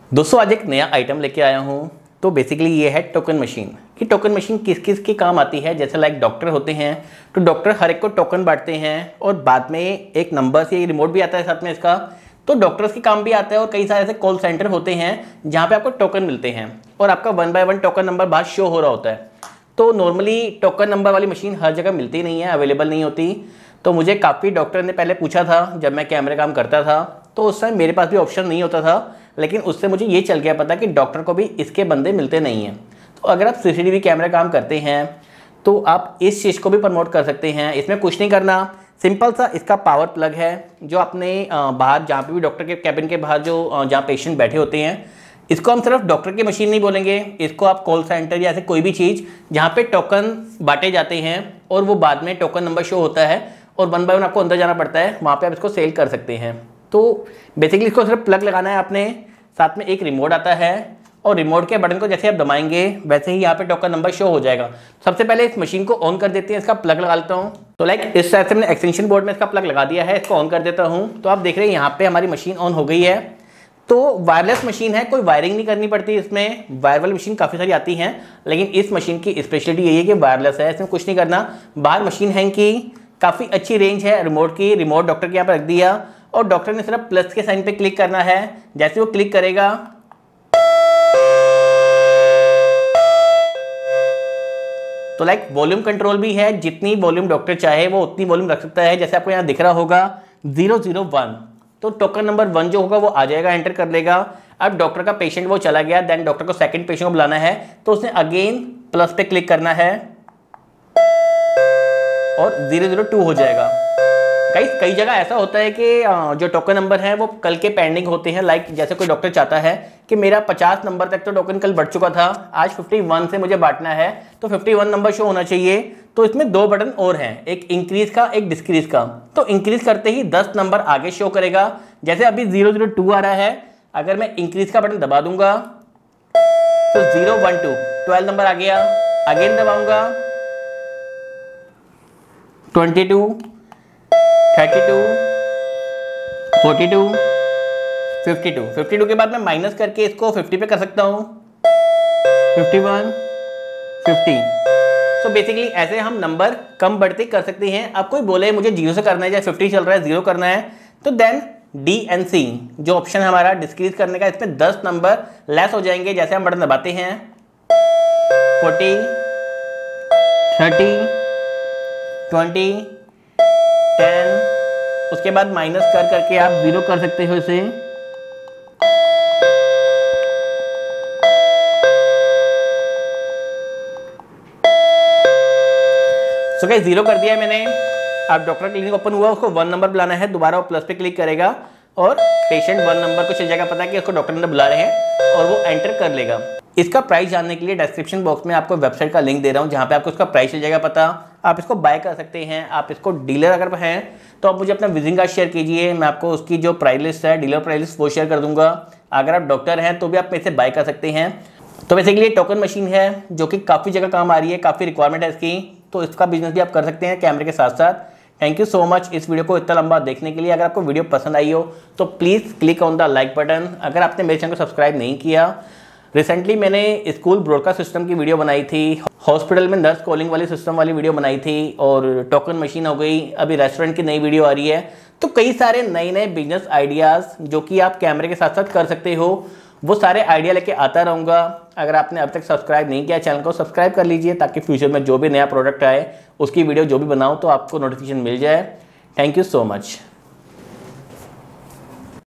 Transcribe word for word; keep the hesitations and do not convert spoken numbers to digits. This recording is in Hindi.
दोस्तों आज एक नया आइटम लेके आया हूँ। तो बेसिकली ये है टोकन मशीन। कि टोकन मशीन किस किस के काम आती है। जैसे लाइक डॉक्टर होते हैं तो डॉक्टर हर एक को टोकन बांटते हैं और बाद में एक नंबर से रिमोट भी आता है साथ में इसका। तो डॉक्टर्स के काम भी आता है और कई सारे ऐसे कॉल सेंटर होते हैं जहाँ पे आपको टोकन मिलते हैं और आपका one by one token number बाहर शो हो रहा होता है। तो नॉर्मली टोकन नंबर वाली मशीन हर जगह मिलती नहीं है, अवेलेबल नहीं होती। तो मुझे काफ़ी डॉक्टर ने पहले पूछा था जब मैं कैमरे काम करता था, तो उस समय मेरे पास भी ऑप्शन नहीं होता था, लेकिन उससे मुझे ये चल गया पता कि डॉक्टर को भी इसके बंदे मिलते नहीं हैं। तो अगर आप सीसीटीवी कैमरा काम करते हैं तो आप इस चीज़ को भी प्रमोट कर सकते हैं। इसमें कुछ नहीं करना, सिंपल सा इसका पावर प्लग है जो अपने बाहर जहाँ पे भी डॉक्टर के कैबिन के बाहर जो जहाँ पेशेंट बैठे होते हैं, इसको हम सिर्फ डॉक्टर की मशीन नहीं बोलेंगे, इसको आप कॉल सेंटर या ऐसे कोई भी चीज़ जहाँ पे टोकन बांटे जाते हैं और वो बाद में टोकन नंबर शो होता है और वन बाय वन आपको अंदर जाना पड़ता है, वहाँ पे आप इसको सेल कर सकते हैं। तो बेसिकली इसको सिर्फ प्लग लगाना है आपने, साथ में एक रिमोट आता है और रिमोट के बटन को जैसे आप दबाएंगे वैसे ही यहाँ पे टोकन नंबर शो हो जाएगा। सबसे पहले इस मशीन को ऑन कर देते हैं, इसका प्लग लगा लेता हूँ। तो लाइक इस तरह से मैंने एक्सटेंशन बोर्ड में इसका प्लग लगा दिया है, इसको ऑन कर देता हूँ। तो आप देख रहे हैं यहाँ पे हमारी मशीन ऑन हो गई है। तो वायरलेस मशीन है, कोई वायरिंग नहीं करनी पड़ती इसमें। वायर वाली मशीन काफ़ी सारी आती हैं, लेकिन इस मशीन की स्पेशलिटी यही है कि वायरलेस है, इसमें कुछ नहीं करना। बाहर मशीन हैंग की, काफ़ी अच्छी रेंज है रिमोट की। रिमोट डॉक्टर के यहाँ पर रख दिया और डॉक्टर ने सिर्फ प्लस के साइन पे क्लिक करना है। जैसे वो क्लिक करेगा तो लाइक वॉल्यूम कंट्रोल भी है, जितनी वॉल्यूम डॉक्टर चाहे वो उतनी वॉल्यूम रख सकता है। जैसे आपको यहाँ दिख रहा होगा जीरो जीरो वन, तो टोकन नंबर वन जो होगा वो आ जाएगा, एंटर कर लेगा। अब डॉक्टर का पेशेंट वो चला गया, देन डॉक्टर को सेकंड पेशेंट को बुलाना है तो उसने अगेन प्लस पे क्लिक करना है और जीरो जीरो टू हो जाएगा। कई कई जगह ऐसा होता है कि जो टोकन नंबर है वो कल के पेंडिंग होते हैं। लाइक जैसे कोई डॉक्टर चाहता है कि मेरा पचास नंबर तक तो टोकन कल बढ़ चुका था, आज इक्यावन से मुझे बांटना है तो इक्यावन नंबर शो होना चाहिए। तो इसमें दो बटन और हैं, एक इंक्रीज का एक डिस्क्रीज का। तो इंक्रीज करते ही दस नंबर आगे शो करेगा। जैसे अभी जीरो जीरो टू आ रहा है, अगर मैं इंक्रीज का बटन दबा दूंगा तो zero one two twelve number आ गया। अगेन दबाऊंगा twenty two thirty two forty two fifty two fifty two के बाद मैं माइनस करके इसको फिफ्टी पे कर सकता हूँ, fifty one fifty. So basically ऐसे हम नंबर कम बढ़ते कर सकते हैं। अब कोई बोले मुझे जीरो से करना है या फिफ्टी चल रहा है जीरो करना है, तो देन डी एन सी जो ऑप्शन है हमारा डिस्क्रीज करने का, इसमें दस नंबर लेस हो जाएंगे। जैसे हम बटन दबाते हैं फोर्टी थर्टी ट्वेंटी टेन, उसके बाद माइनस कर करके आप जीरो कर सकते हो इसे। सो गाइस जीरो कर दिया है मैंने। अब डॉक्टर क्लिनिक ओपन हुआ, उसको वन नंबर बुलाना है, दोबारा वो प्लस पे क्लिक करेगा और पेशेंट वन नंबर को चल जाएगा पता कि उसको डॉक्टर ने बुला रहे हैं और वो एंटर कर लेगा। इसका प्राइस जानने के लिए डिस्क्रिप्शन बॉक्स में आपको वेबसाइट का लिंक दे रहा हूँ जहाँ पे आपको इसका प्राइस चल जाएगा पता। आप इसको बाय कर सकते हैं। आप इसको डीलर अगर हैं तो आप मुझे अपना विजिटिंग कार्ड शेयर कीजिए, मैं आपको उसकी जो प्राइस लिस्ट है डीलर प्राइस लिस्ट वो शेयर कर दूंगा। अगर आप डॉक्टर हैं तो भी आप इसे बाय कर सकते हैं। तो बेसिकली टोकन मशीन है जो कि काफ़ी जगह काम आ रही है, काफ़ी रिक्वायरमेंट है इसकी, तो इसका बिजनेस भी आप कर सकते हैं कैमरे के साथ साथ। थैंक यू सो मच इस वीडियो को इतना लंबा देखने के लिए। अगर आपको वीडियो पसंद आई हो तो please click on the like button. अगर आपने मेरे चैनल को सब्सक्राइब नहीं किया, रिसेंटली मैंने स्कूल ब्रॉडकास्ट सिस्टम की वीडियो बनाई थी, हॉस्पिटल में नर्स कॉलिंग वाली सिस्टम वाली वीडियो बनाई थी, और टोकन मशीन हो गई, अभी रेस्टोरेंट की नई वीडियो आ रही है। तो कई सारे नए नए बिजनेस आइडियाज़ जो कि आप कैमरे के साथ साथ कर सकते हो, वो सारे आइडिया लेके आता रहूँगा। अगर आपने अब तक सब्सक्राइब नहीं किया चैनल को सब्सक्राइब कर लीजिए ताकि फ्यूचर में जो भी नया प्रोडक्ट आए उसकी वीडियो जो भी बनाऊँ तो आपको नोटिफिकेशन मिल जाए। Thank you so much.